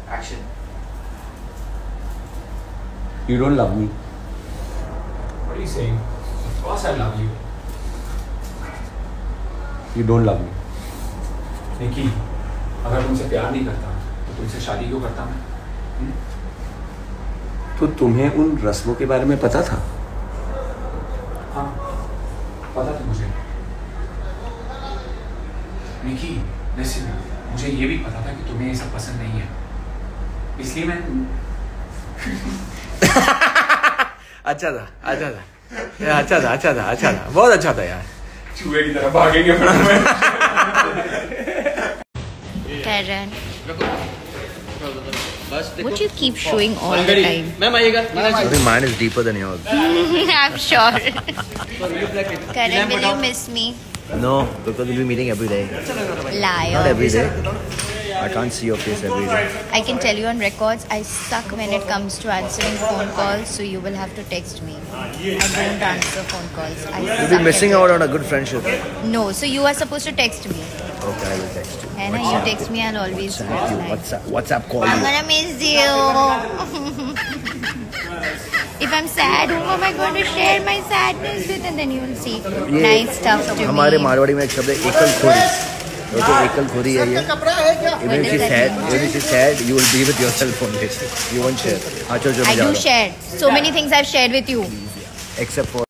Action. You don't love me. What are you saying? Of course I love you. You don't love me. निकी, अगर तुमसे प्यार नहीं करता तो तुमसे शादी क्यों करता मैं? तो तुम्हें उन रस्मों के बारे में पता था? हाँ, पता था मुझे। निकी, listen, मुझे ये भी पता था कि तुम्हें ये सब पसंद नहीं है, इसलिए मैं अच्छा था, बहुत अच्छा था यार। चूहे की तरह भागेंगे Karan, what do you keep showing all the time? I think mine is deeper than yours. I'm sure. Karan, will you miss me? No, because we'll be meeting every day. Liar. Not every day. I can't see your face every day. I can tell you on records, I suck when it comes to answering phone calls, so you will have to text me. I don't answer phone calls. You'll be missing out on a good friendship. No, so you are supposed to text me. Okay, I will text you. And you text me, I'll always reply. WhatsApp call I'm you. gonna miss you. If I'm sad, whom am I going to share my sadness with? And then you will see nice stuff to me. हमारे मारवाड़ी में एक शब्द है एकल खोरी. Okay, एकल खोरी है ये. Even if she's sad, you will be with yourself only. You won't share. I do share. So many things I've shared with you. Except for